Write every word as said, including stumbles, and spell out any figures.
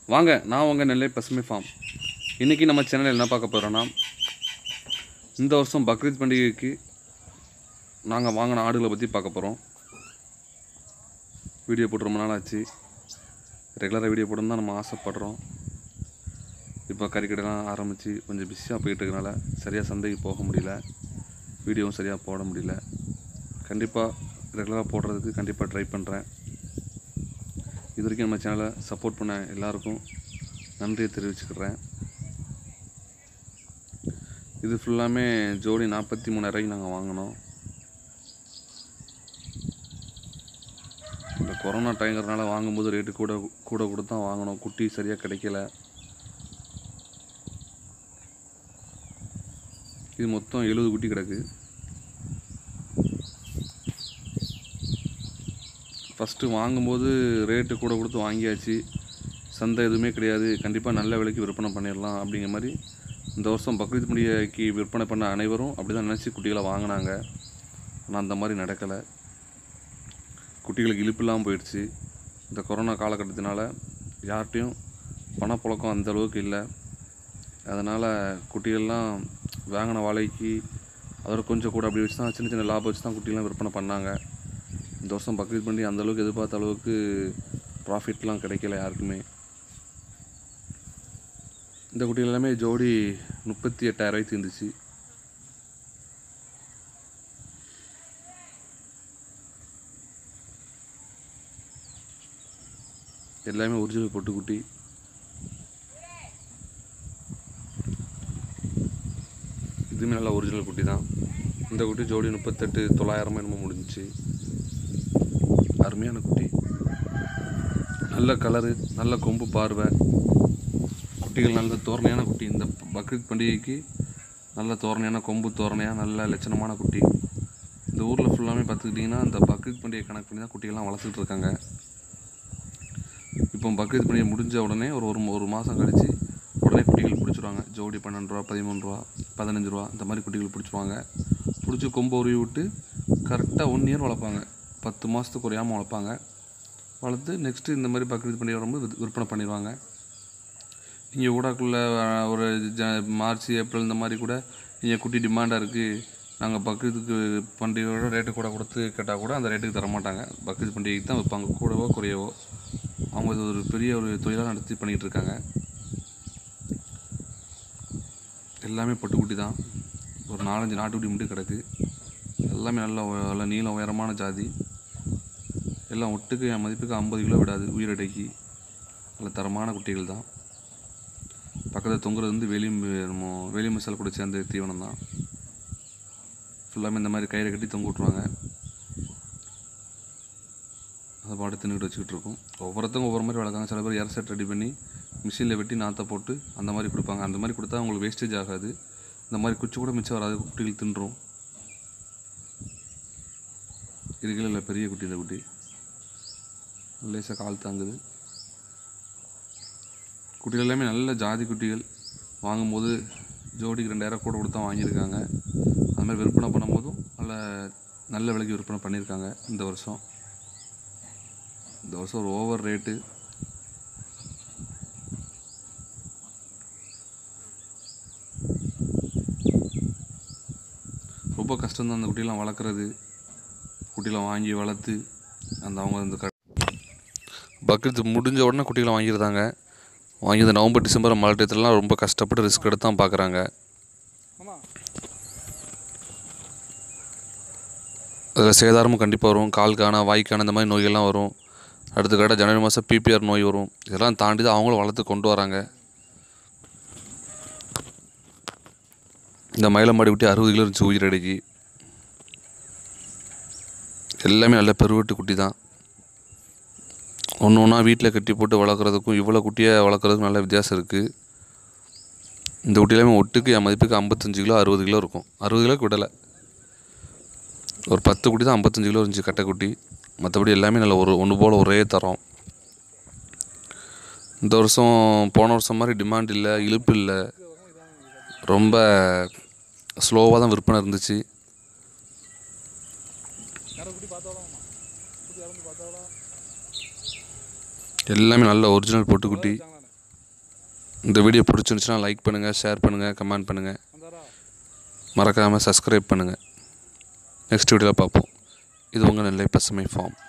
வாங்க, நான் உங்கள் நெல்லை பசுமை ஃபார்ம். இன்றைக்கி நம்ம சேனலில் என்ன பார்க்க போகிறோன்னா, இந்த வருஷம் பக்ரீத் பண்டிகைக்கு நாங்கள் வாங்கின ஆடுகளை பற்றி பார்க்க போகிறோம். வீடியோ போட்டு ரொம்ப நாள் ஆச்சு. ரெகுலராக வீடியோ போடணும் தான் நம்ம ஆசைப்படுறோம். இப்போ கறிக்கடைலாம் ஆரம்பித்து கொஞ்சம் பிஸியாக போயிட்டு இருக்கனால சரியாக சந்தைக்கு போக முடியல, வீடியோவும் சரியாக போட முடியல. கண்டிப்பாக ரெகுலராக போடுறதுக்கு கண்டிப்பாக ட்ரை பண்ணுறேன். இது வரைக்கும் நம்ம சேனலை சப்போர்ட் பண்ண எல்லாருக்கும் நன்றியை தெரிவிச்சுக்கிறேன். இது ஃபுல்லாமே ஜோடி நாற்பத்தி மூணாயிரூவாய்க்கு நாங்கள் வாங்கினோம். இந்த கொரோனா டைங்கிறதுனால வாங்கும்போது ரேட்டு கூட கூட கூட தான் வாங்கினோம். குட்டி சரியாக கிடைக்கல. இது மொத்தம் எழுபது குட்டி கிடக்கு. ஃபஸ்ட்டு வாங்கும்போது ரேட்டு கூட கொடுத்து வாங்கியாச்சு. சந்தை எதுவுமே கிடையாது, கண்டிப்பாக நல்ல விலைக்கு விற்பனை பண்ணிடலாம் அப்படிங்கிற மாதிரி இந்த வருஷம் பக்ரீத் பண்டிகைக்கு விற்பனை பண்ண அனைவரும் அப்படி தான் நினச்சி குட்டிகளை வாங்கினாங்க. ஆனால் அந்த மாதிரி நடக்கலை. குட்டிகளுக்கு இழுப்பு இல்லாமல் போயிடுச்சு. இந்த கொரோனா காலகட்டத்தினால யார்கிட்டையும் பணப்புழக்கம் அந்தளவுக்கு இல்லை. அதனால் குட்டிகள்லாம் வாங்கின வாழைக்கு அதோட கொஞ்சம் கூட அப்படி வச்சு தான் சின்ன சின்ன லாபம் வச்சு தான் குட்டிகள்லாம் விற்பனை பண்ணாங்க. இந்த வருஷம் பக்ரீத் பண்டிகை அந்தளவுக்கு எதிர்பார்த்த அளவுக்கு ப்ராஃபிட்லாம் கிடைக்கல யாருக்குமே. இந்த குட்டிகள் எல்லாமே ஜோடி முப்பத்தி எட்டாயிரூவாய்க்கு இருந்துச்சு. எல்லாமே ஒரிஜினல் பொட்டுக்குட்டி. இதுவுமே நல்லா ஒரிஜினல் குட்டி தான். இந்த குட்டி ஜோடி முப்பத்தெட்டு தொள்ளாயிரமா என்னமோ முடிஞ்சிச்சு. அருமையான குட்டி, நல்ல கலரு, நல்ல கொம்பு பார்வை. குட்டிகள் நல்ல தோரணையான குட்டி. இந்த பக்ரீத் பண்டிகைக்கு நல்ல தோரணையான கொம்பு தோரணையாக நல்ல லட்சணமான குட்டி. இந்த ஊரில் ஃபுல்லாமே பார்த்துக்கிட்டிங்கன்னா இந்த பக்ரீத் பண்டிகை கணக்கு பண்ணி தான் குட்டிகள்லாம் வளர்த்துட்டு இருக்காங்க. இப்போ பக்ரீத் பண்டிகை முடிஞ்ச உடனே ஒரு ஒரு ஒரு மாதம் கழித்து உடனே குட்டிகள் பிடிச்சிருவாங்க. ஜோடி பன்னெண்டு ரூபா, பதிமூணு ரூபா, பதினஞ்சு ரூபா இந்த மாதிரி குட்டிகள் பிடிச்சிருவாங்க. பிடிச்சி கொம்பை உருவி விட்டு கரெக்டாக ஒன் இயர் வளர்ப்பாங்க. பத்து மாதத்துக்கு குறையாமல் வளர்ப்பாங்க. வளர்த்து நெக்ஸ்ட்டு இந்த மாதிரி பக்ரீத் பண்டிகை வரும்போது விற்பனை பண்ணிடுவாங்க. இங்கே ஊடாக்குள்ளே ஒரு ஜ மார்ச் ஏப்ரல் இந்த மாதிரி கூட இங்கே குட்டி டிமாண்டாக இருக்குது, நாங்கள் பக்ரீத்துக்கு பண்டிகையோட ரேட்டு கூட கொடுத்து கேட்டால் கூட அந்த ரேட்டுக்கு தரமாட்டாங்க. பக்ரீத் பண்டிகைக்கு தான் வைப்பாங்க, கூடவோ குறையவோ. அவங்க இது ஒரு பெரிய ஒரு தொழிலாக நடத்தி பண்ணிகிட்டு இருக்காங்க. எல்லாமே பட்டுக்குட்டி தான். ஒரு நாலஞ்சு நாட்டுக்குட்டி மட்டும் கிடக்கு. எல்லாமே நல்ல நல்ல நீள உயரமான ஜாதி. எல்லாம் ஒட்டுக்கு என் மதிப்புக்கு ஐம்பது கிலோ விடாது உயிரடைக்கு. நல்ல தரமான குட்டிகள் தான். பக்கத்தில் தொங்குறது வந்து வெளி நம்ம வெளி மசாலா கூட சேர்ந்த தீவனம் தான். ஃபுல்லாமே இந்த மாதிரி கயிறை கட்டி தொங்க விட்ருவாங்க. அதை பாட்டு தின்னுக்கிட்டு வச்சுக்கிட்டு இருக்கும். ஒவ்வொருத்தவங்க ஒவ்வொரு மாதிரி வளர்க்காங்க. சில பேர் ஏர் செட் ரெடி பண்ணி மிஷினில் வெட்டி நாற்றை போட்டு அந்த மாதிரி கொடுப்பாங்க. அந்த மாதிரி கொடுத்தா அவங்களுக்கு வேஸ்டேஜ் ஆகாது. இந்த மாதிரி குச்சி கூட மிச்சம் வராது, குட்டிகள் தின்றும். இருக்குல்ல இல்லை பெரிய குட்டி. இந்த குட்டி லேசாக கால் தாங்குது. குட்டிகள் எல்லாமே நல்ல ஜாதி குட்டிகள். வாங்கும்போது ஜோடிக்கு ரெண்டாயிரம் கூட கொடுத்தா வாங்கியிருக்காங்க. அது மாதிரி விற்பனை பண்ணும்போதும் நல்ல நல்ல விலைக்கு விற்பனை பண்ணியிருக்காங்க. இந்த வருஷம் இந்த வருஷம் ஒரு ஓவர் ரேட்டு. ரொம்ப கஷ்டம்தான் அந்த குட்டியெல்லாம் வளர்க்குறது. குட்டியெல்லாம் வாங்கி வளர்த்து அந்த அவங்க அந்த க பக்ரீத் முடிஞ்ச உடனே குட்டிகளை வாங்கியிருந்தாங்க. வாங்கி இந்த நவம்பர் டிசம்பர் மழை டயத்துலலாம் ரொம்ப கஷ்டப்பட்டு ரிஸ்க் எடுத்து தான் பார்க்குறாங்க. அதில் சேதாரமும் கண்டிப்பாக வரும். கால்கான வாய்க்கான இந்த மாதிரி நோய்கள்லாம் வரும். அடுத்த கடை ஜனவரி மாதம் பிபிஆர் நோய் வரும். இதெல்லாம் தாண்டி தான் அவங்களும் வளர்த்து கொண்டு வராங்க. இந்த மயிலமாடி குட்டி அறுபது கிலோ இருந்துச்சு உயிரடைக்கு. எல்லாமே நல்ல பெருவெட்டு குட்டி தான். ஒன்று ஒன்றா வீட்டில் கட்டி போட்டு வளர்க்குறதுக்கும் இவ்வளோ குட்டியை வளர்க்குறதுக்கும் நல்ல வித்தியாசம் இருக்குது. இந்த குட்டி எல்லாமே ஒட்டுக்கு என் மதிப்புக்கு ஐம்பத்தஞ்சு கிலோ அறுபது கிலோ இருக்கும். அறுபது கிலோக்கு விடலை. ஒரு பத்து குட்டி தான் ஐம்பத்தஞ்சு கிலோ இருந்துச்சு கட்டைக்குட்டி. மற்றபடி எல்லாமே நல்ல ஒரு ஒன்று போல் ஒரே தரம். இந்த வருஷம் போன வருஷம் மாதிரி டிமாண்ட் இல்லை, இழுப்பு இல்லை. ரொம்ப ஸ்லோவாக தான் விற்பனை இருந்துச்சு. எல்லாமே நல்ல ஒரிஜினல் பொட்டுக்குட்டி. இந்த வீடியோ பிடிச்சிருந்துச்சுன்னா லைக் பண்ணுங்கள், ஷேர் பண்ணுங்கள், கமெண்ட் பண்ணுங்கள், மறக்காமல் சப்ஸ்கிரைப் பண்ணுங்கள். நெக்ஸ்ட் வீடியோவில் பார்ப்போம். இது உங்கள் நெல்லை பசுமை ஃபார்ம்.